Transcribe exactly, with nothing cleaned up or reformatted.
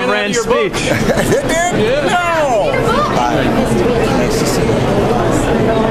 Rev Rand's speech. It did? Yeah. No! Bye. Nice to see you.